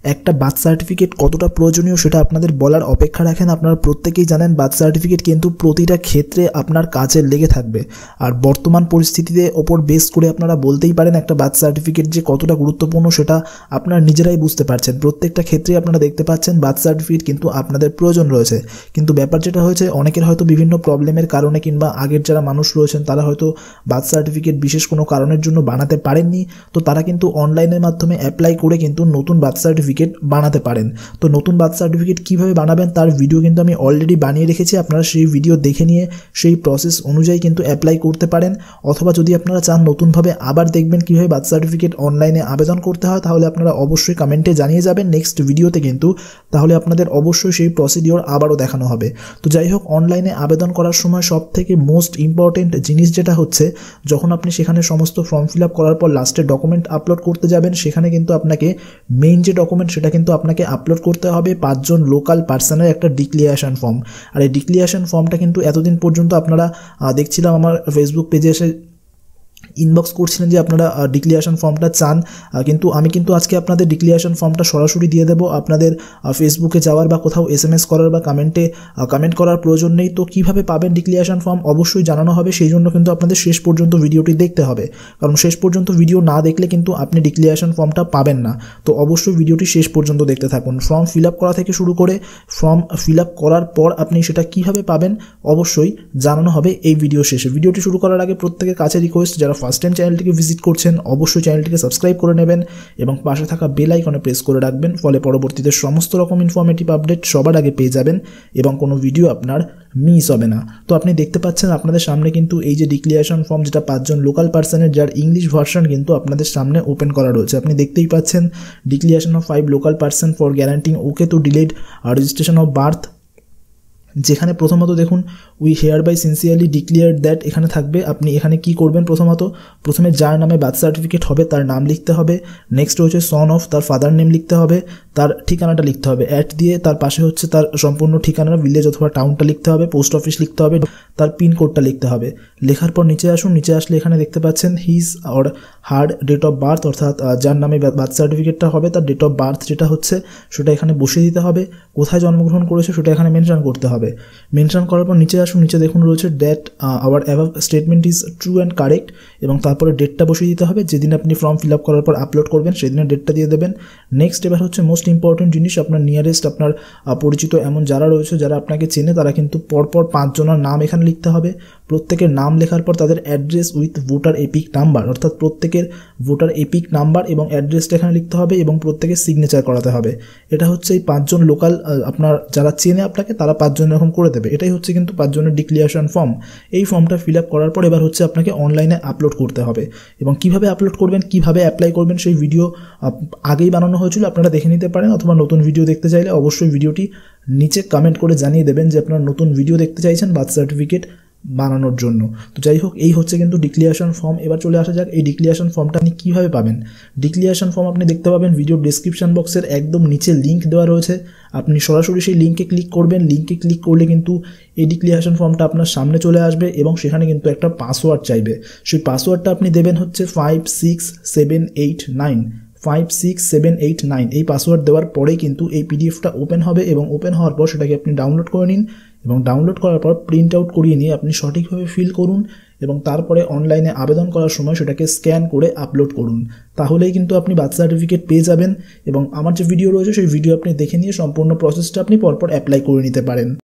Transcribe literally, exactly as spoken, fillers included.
একটা birth certificate কতটা প্রয়োজনীয় সেটা আপনাদের বলার অপেক্ষা রাখেন। আপনারা প্রত্যেকেই জানেন বার্থ সার্টিফিকেট কিন্তু প্রতিটা ক্ষেত্রে আপনার কাজে লেগে থাকবে। আর বর্তমান পরিস্থিতিতে ওপর বেস করে আপনারা বলতেই পারেন একটা বার্থ সার্টিফিকেট যে কতটা গুরুত্বপূর্ণ সেটা আপনারা নিজেরাই বুঝতে পারছেন। প্রত্যেকটা ক্ষেত্রে আপনারা দেখতে পাচ্ছেন বার্থ সার্টিফিকেট কিন্তু আপনাদের প্রয়োজন রয়েছে। কিন্তু ব্যাপার যেটা হয়েছে, অনেকের হয়তো বিভিন্ন প্রবলেমের কারণে কিংবা আগের যারা মানুষ রয়েছেন তারা হয়তো বার্থ সার্টিফিকেট বিশেষ কোনো কারণের জন্য বানাতে পারেননি। তো তারা কিন্তু অনলাইনের মাধ্যমে অ্যাপ্লাই করে কিন্তু নতুন বার্থ সার্টিফিকেট বানাতে পারেন। তো নতুন বার্থ সার্টিফিকেট কীভাবে বানাবেন তার ভিডিও কিন্তু আমি অলরেডি বানিয়ে রেখেছি। আপনারা সেই ভিডিও দেখে নিয়ে সেই প্রসেস অনুযায়ী কিন্তু অ্যাপ্লাই করতে পারেন। অথবা যদি আপনারা চান নতুনভাবে আবার দেখবেন কীভাবে বার্থ সার্টিফিকেট অনলাইনে আবেদন করতে হয়, তাহলে আপনারা অবশ্যই কমেন্টে জানিয়ে যাবেন নেক্সট ভিডিওতে কিন্তু, তাহলে আপনাদের অবশ্যই সেই প্রসিডিওর আবারও দেখানো হবে। তো যাই হোক, অনলাইনে আবেদন করার সময় সব থেকে মোস্ট ইম্পর্টেন্ট জিনিস যেটা হচ্ছে, যখন আপনি সেখানে সমস্ত ফর্ম ফিল আপ করার পর লাস্টে ডকুমেন্ট আপলোড করতে যাবেন, সেখানে কিন্তু আপনাকে মেইন যে ডকুমেন্ট সেটা কিন্তু আপনাকে আপলোড করতে হবে পাঁচজন লোকাল পার্সনের একটা ডিক্লিয়ারেশন ফর্ম। আর এই ডিক্লিয়ারেশন ফর্মটা কিন্তু এতদিন পর্যন্ত আপনারা দেখছিলাম আমার ফেসবুক পেজে এসে ইনবক্স করছিলেন যে আপনারা ডিক্লিয়ারেশন ফর্মটা চান, কিন্তু আমি কিন্তু আজকে আপনাদের ডিক্লিয়ারেশন ফর্মটা সরাসরি দিয়ে দেবো। আপনাদের ফেসবুকে যাওয়ার বা কোথাও এস এম এস করার বা কমেন্টে কমেন্ট করার প্রয়োজন নেই। তো কীভাবে পাবেন ডিক্লিয়ারেশন ফর্ম অবশ্যই জানানো হবে, সেই জন্য কিন্তু আপনাদের শেষ পর্যন্ত ভিডিওটি দেখতে হবে। কারণ শেষ পর্যন্ত ভিডিও না দেখলে কিন্তু আপনি ডিক্লিয়ারেশন ফর্মটা পাবেন না। তো অবশ্যই ভিডিওটি শেষ পর্যন্ত দেখতে থাকুন। ফর্ম ফিল আপ করা থেকে শুরু করে ফর্ম ফিল আপ করার পর আপনি সেটা কীভাবে পাবেন অবশ্যই জানানো হবে এই ভিডিও শেষে। ভিডিওটি শুরু করার আগে প্রত্যেকের কাছে রিকোয়েস্ট, যারা ফার্স্ট টাইম চ্যানেলটিকে ভিজিট করছেন অবশ্যই চ্যানেলটিকে সাবস্ক্রাইব করে নেবেন এবং পাশে থাকা বেল আইকনে প্রেস করে রাখবেন, ফলে পরবর্তীতে সমস্ত রকম ইনফরমেটিভ আপডেট সবার আগে পেয়ে যাবেন এবং কোনো ভিডিও আপনার মিস হবে না। তো আপনি দেখতে পাচ্ছেন আপনাদের সামনে কিন্তু এই যে ডিক্লিয়ারেশন ফর্ম, যেটা পাঁচজন লোকাল পার্সনের, যার ইংলিশ ভার্সন কিন্তু আপনাদের সামনে ওপেন করা রয়েছে। আপনি দেখতেই পাচ্ছেন declaration of five local person for guaranteeing okay to delayed registration of birth, যেখানে প্রথমত দেখুন we hereby sincerely declare that এখানে থাকবে। আপনি এখানে কি করবেন, প্রথমত প্রথমে যার নামে বার্থ সার্টিফিকেট হবে তার নাম লিখতে হবে। নেক্সট হচ্ছে সন অফ, তার ফাদার নেম লিখতে হবে, তার ঠিকানাটা লিখতে হবে অ্যাট দিয়ে, তার পাশে হচ্ছে তার সম্পূর্ণ ঠিকানা, ভিলেজ অথবা টাউনটা লিখতে হবে, পোস্ট অফিস লিখতে হবে, তার পিনকোডটা লিখতে হবে। লেখার পর নিচে আসুন, নিচে আসলে এখানে দেখতে পাচ্ছেন his or her date of birth, অর্থাৎ যার নামে বার্থ সার্টিফিকেটটা হবে তার ডেট অফ বার্থ যেটা হচ্ছে সেটা এখানে বসিয়ে দিতে হবে। কোথায় জন্মগ্রহণ করেছে সেটা এখানে মেনশন করতে হবে। মেনশন করার পর নিচে আসুন, নিচে দেখুন রয়েছে date our above statement is true and correct, এবং তারপরে ডেটটা বসিয়ে দিতে হবে। যেদিন আপনি ফর্ম ফিল আপ করার পর আপলোড করবেন সেদিনের ডেটটা দিয়ে দেবেন। নেক্সট এবার হচ্ছে মোস্ট ইম্পর্টেন্ট জিনিস, আপনার নিয়ারেস্ট আপনার পরিচিত এমন যারা রয়েছে যারা আপনাকে চেনে তারা কিন্তু পরপর পাঁচজনের নাম এখানে লিখতে হবে। প্রত্যেকের নাম লেখার পর তাদের address with voter EPIC number, অর্থাৎ প্রত্যেকের ভোটার এপিক নাম্বার এবং অ্যাড্রেসটা এখানে লিখতে হবে এবং প্রত্যেকের সিগনেচার করাতে হবে। এটা হচ্ছে এই পাঁচজন লোকাল আপনার যারা চেনে আপনাকে তারা পাঁচজন এরকম করে দেবে। এটাই হচ্ছে কিন্তু পাঁচজনের ডিক্লিয়ারেশন ফর্ম। এই ফর্মটা ফিল আপ করার পর এবার হচ্ছে আপনাকে অনলাইনে আপলোড করতে হবে, এবং কিভাবে আপলোড করবেন কিভাবে অ্যাপ্লাই করবেন সেই ভিডিও আগেই বানানো হয়েছিল, আপনারা দেখে নিতে পারেন। অথবা নতুন ভিডিও দেখতে চাইলে অবশ্যই ভিডিওটি নিচে কমেন্ট করে জানিয়ে দেবেন যে আপনারা নতুন ভিডিও দেখতে চাইছেন বার্থ সার্টিফিকেট বানানোর জন্য। তো যাই হোক, এই হচ্ছে কিন্তু ডিক্লিয়ারেশন ফর্ম। এবার চলে আসা যাক এই ডিক্লিয়ারেশন ফর্মটা আপনি কীভাবে পাবেন। ডিক্লিয়ারেশন ফর্ম আপনি দেখতে পাবেন ভিডিও ডিসক্রিপশন বক্সের একদম নিচে লিঙ্ক দেওয়া রয়েছে। আপনি সরাসরি সেই লিঙ্কে ক্লিক করবেন। লিঙ্কে ক্লিক করলে কিন্তু এই ডিক্লিয়ারেশন ফর্মটা আপনার সামনে চলে আসবে এবং সেখানে কিন্তু একটা পাসওয়ার্ড চাইবে। সেই পাসওয়ার্ডটা আপনি দেবেন হচ্ছে five six seven eight nine five six seven eight nine. এই পাসওয়ার্ড দেওয়ার পরেই কিন্তু এই পিডিএফটা ওপেন হবে এবং ওপেন হওয়ার পর সেটাকে আপনি ডাউনলোড করে নিন এবং ডাউনলোড করার পর প্রিন্ট আউট করিয়ে নিয়ে আপনি সঠিকভাবে ফিল করুন এবং তারপরে অনলাইনে আবেদন করার সময় সেটাকে স্ক্যান করে আপলোড করুন। তাহলেই কিন্তু আপনি বার্থ সার্টিফিকেট পেয়ে যাবেন এবং আমার যে ভিডিও রয়েছে সেই ভিডিও আপনি দেখে নিয়ে সম্পূর্ণ প্রসেসটা আপনি পরপর অ্যাপ্লাই করে নিতে পারেন।